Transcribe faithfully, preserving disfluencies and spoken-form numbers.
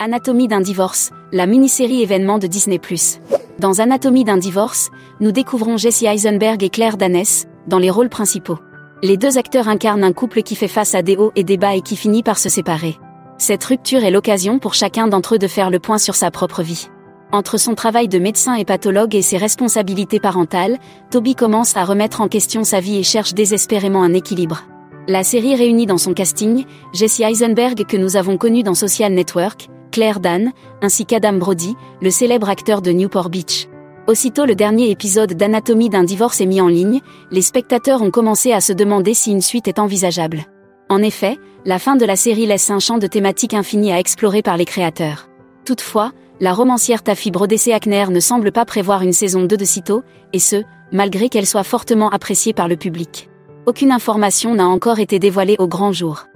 Anatomie d'un divorce, la mini-série événement de Disney plus. Dans Anatomie d'un divorce, nous découvrons Jesse Eisenberg et Claire Danes, dans les rôles principaux. Les deux acteurs incarnent un couple qui fait face à des hauts et des bas et qui finit par se séparer. Cette rupture est l'occasion pour chacun d'entre eux de faire le point sur sa propre vie. Entre son travail de médecin et pathologue et ses responsabilités parentales, Toby commence à remettre en question sa vie et cherche désespérément un équilibre. La série réunit dans son casting, Jesse Eisenberg que nous avons connu dans Social Network, Claire Danes, ainsi qu'Adam Brody, le célèbre acteur de Newport Beach. Aussitôt le dernier épisode d'Anatomie d'un divorce est mis en ligne, les spectateurs ont commencé à se demander si une suite est envisageable. En effet, la fin de la série laisse un champ de thématiques infini à explorer par les créateurs. Toutefois, la romancière Taffy Brodesser-Akner ne semble pas prévoir une saison deux de sitôt, et ce, malgré qu'elle soit fortement appréciée par le public. Aucune information n'a encore été dévoilée au grand jour.